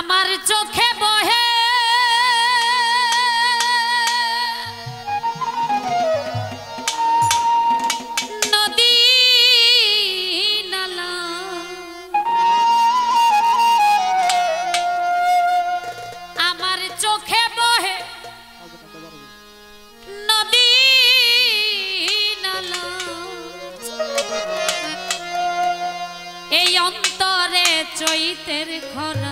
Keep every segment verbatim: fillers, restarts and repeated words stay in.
আমার চোখে বহে নদী নালা, আমার চোখে বহে নদী নালা, এই অন্তরে চৈতের খরা,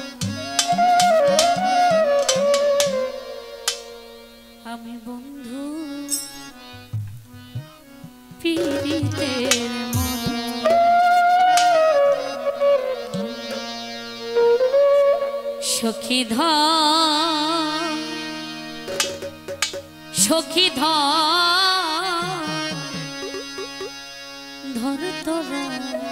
আমি বন্ধু পীড়িতের মরা, সখী ধন সখী ধন ধর তোরা,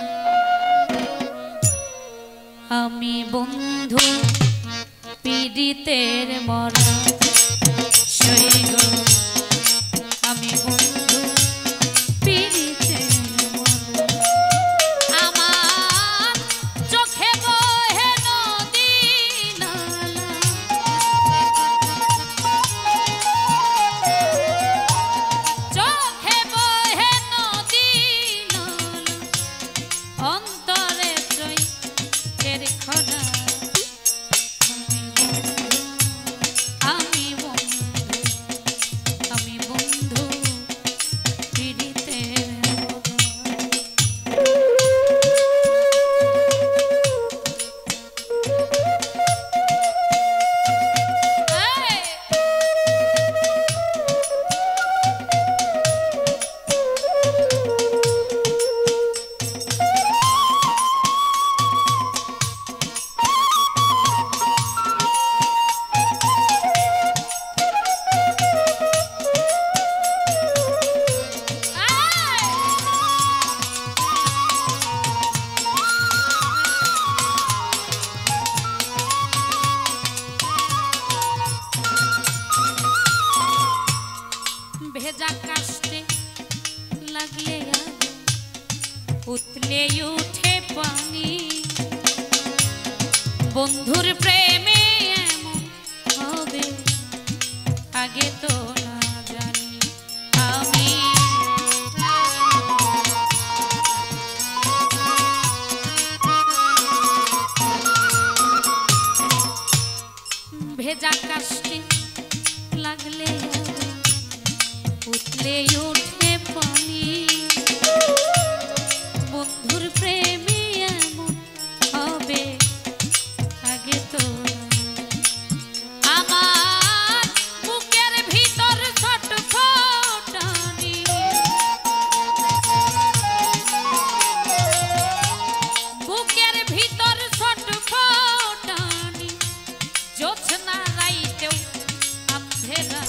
আমি বন্ধু পীড়িতের মরা, সৈগ আমি বন্ধু পীড়িতের মরা, আমার চোখে বহে নদী নালা, চোখে বহে নদী নালা, অন্তরে চৈতের খরা, আমি বন্ধু আমি বন্ধু পীড়িতের ভেজা কাষ্টে লাগলে উতলে উঠে পানি, বন্ধুর প্রেমে এমন হবে আগে তো না জানি, আমি ভেজা কাষ্টে লাগলে উতলে উঠে পানি, বন্ধুর প্রেমে এমন হবে আগে তো, আমার বুকের ভিতর ছটফটানি, বুকের ভিতর ছটফটানি, জোছনা রাইতেও আন্ধেরা,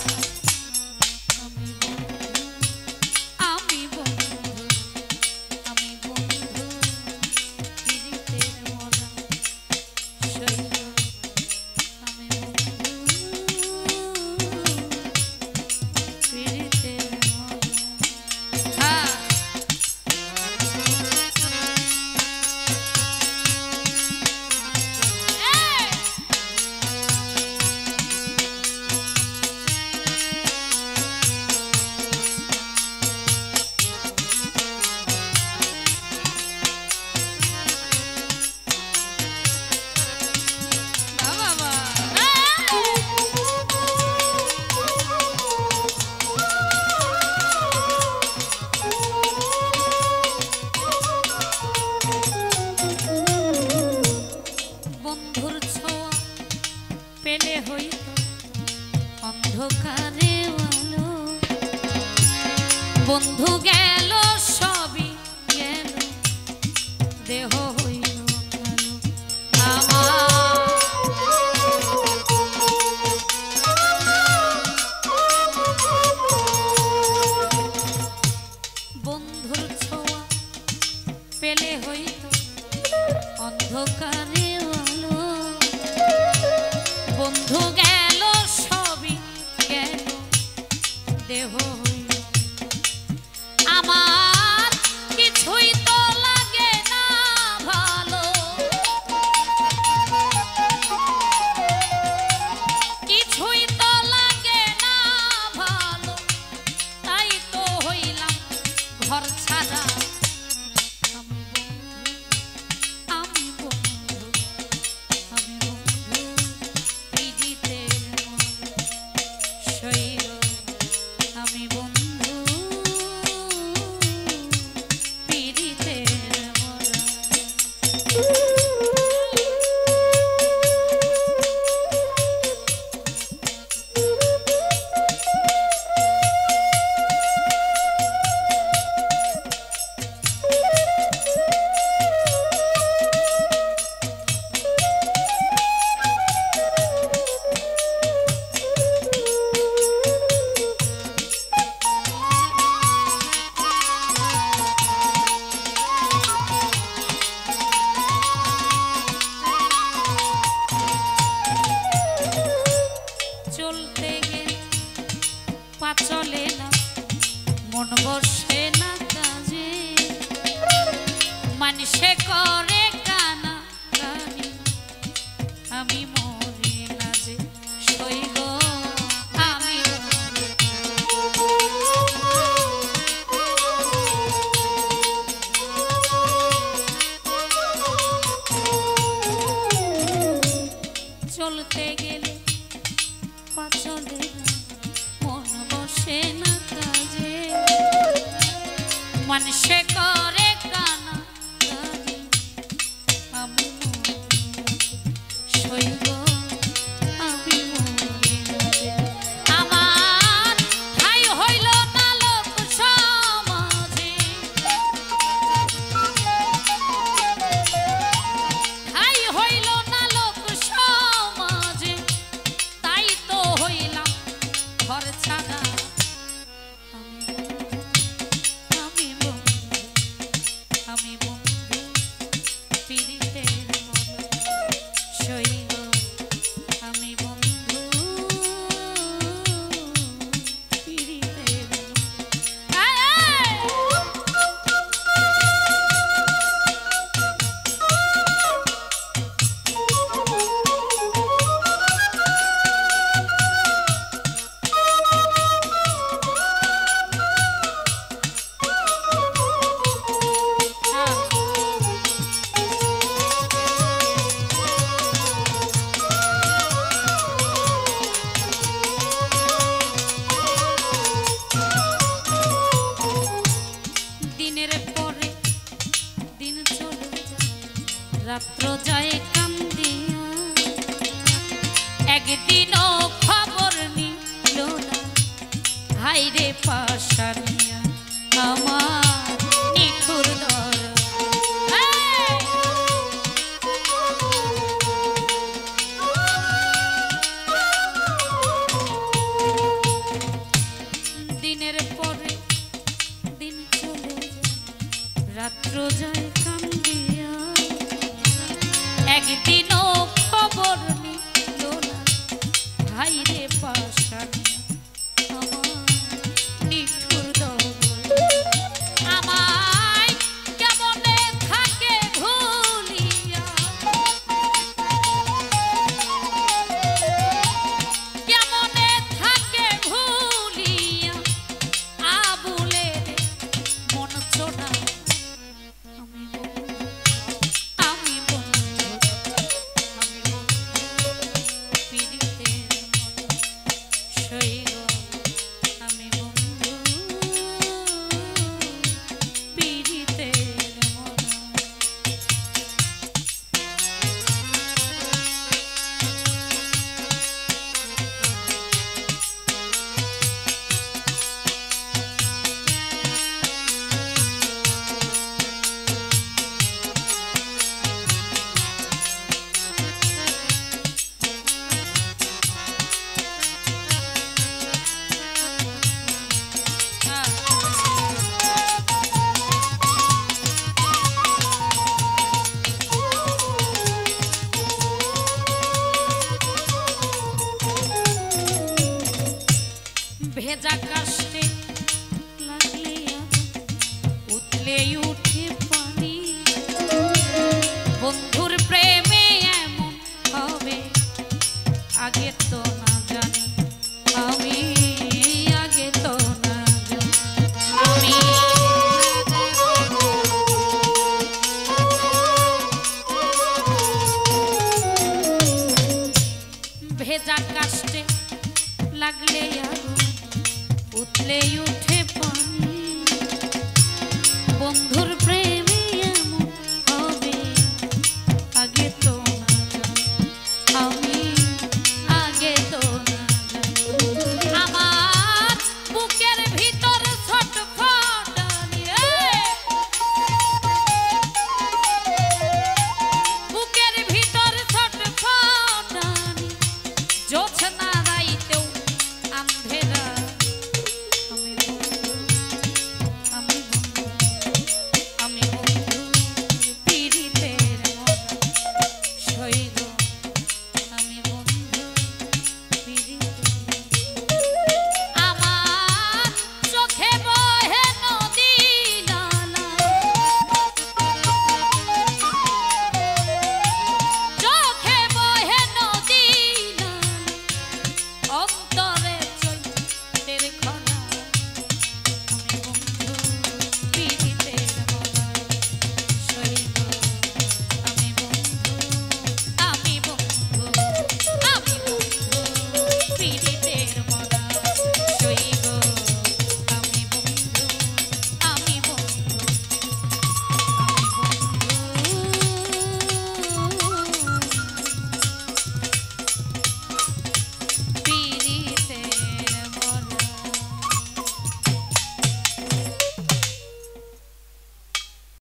বন্ধুর ছোঁয়া পেলে হইত অন্ধকারে আলো, বন্ধু গেল সবই গেল, দেহ হইল কালো, আমার বন্ধুর ছোঁয়া পেলে হইত অন্ধকারে আলো, বন্ধু গেল সবই গেল, দেহ হইল আমার কিছুই তো লাগে না ভালো, চলে না মন বসে না কাজে মানুষে করে কানা কানি আমি মরি না যে সইব আমি চলতে গেলে পা চলে না মন বসে না কাজে মানুষে করে কানা কানি আমি সইব আমি মরি না যে আমার ঠাই হইল না লোক সমাজে ঠাই হইল না লোক সমাজে তাই তো হইলাম ঘর ছাড়া আমি বন্ধু আমি বন্ধু পীড়িতের মন সইব আমি বন্ধু পীড়িতের মন রাত্র যায় কান্দিয়া একদিনও খবর নিল না হাইরে পাশানিয়া আমার নিখুর দর দিনের পরে দিন চলে যায় রাত্র যায় কান্দিয়া একদিন